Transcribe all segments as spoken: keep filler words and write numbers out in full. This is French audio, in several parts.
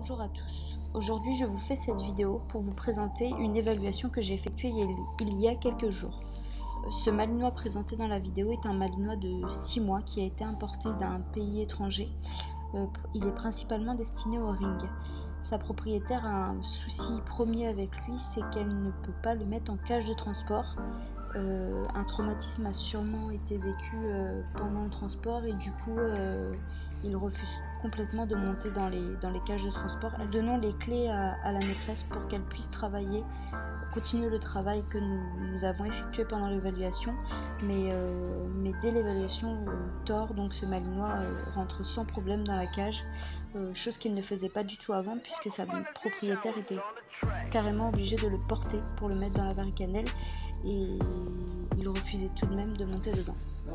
Bonjour à tous, aujourd'hui je vous fais cette vidéo pour vous présenter une évaluation que j'ai effectuée il y a quelques jours. Ce malinois présenté dans la vidéo est un malinois de six mois qui a été importé d'un pays étranger. Il est principalement destiné au ring. Sa propriétaire a un souci premier avec lui, c'est qu'elle ne peut pas le mettre en cage de transport. Euh, un traumatisme a sûrement été vécu euh, pendant le transport et du coup euh, il refuse complètement de monter dans les, dans les cages de transport. Donnons les clés à, à la maîtresse pour qu'elle puisse travailler, continuer le travail que nous, nous avons effectué pendant l'évaluation, mais, euh, mais dès l'évaluation, euh, Thor, donc ce malinois, euh, rentre sans problème dans la cage, euh, chose qu'il ne faisait pas du tout avant puisque sa propriétaire était carrément obligée de le porter pour le mettre dans la varicannelle et il refusait tout de même de monter dedans.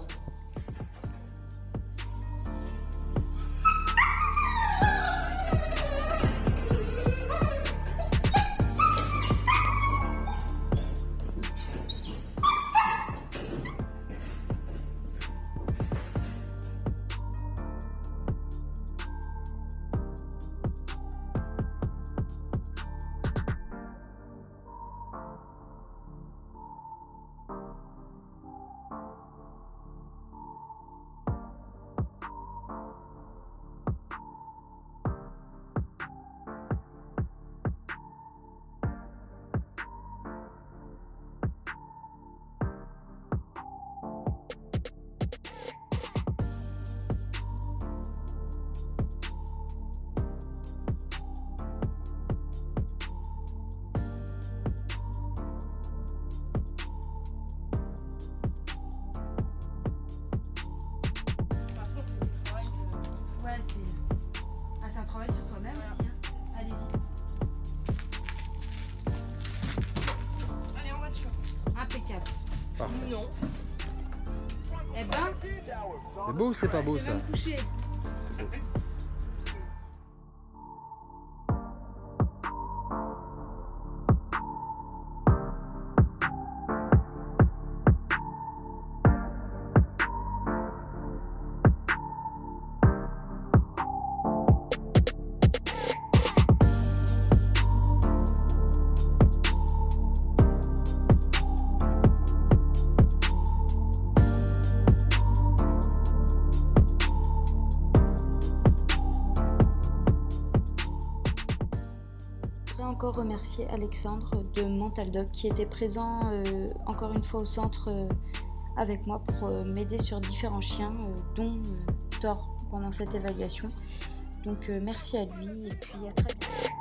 C'est un travail sur soi-même aussi, hein. Allez-y. Allez, en voiture. Impeccable. Parfait. Non. Eh ben. C'est beau ou c'est pas beau ça? Couché. Encore remercier Alexandre de Mental Dog qui était présent euh, encore une fois au centre euh, avec moi pour euh, m'aider sur différents chiens euh, dont euh, Thor pendant cette évaluation. Donc euh, merci à lui et puis à très bientôt.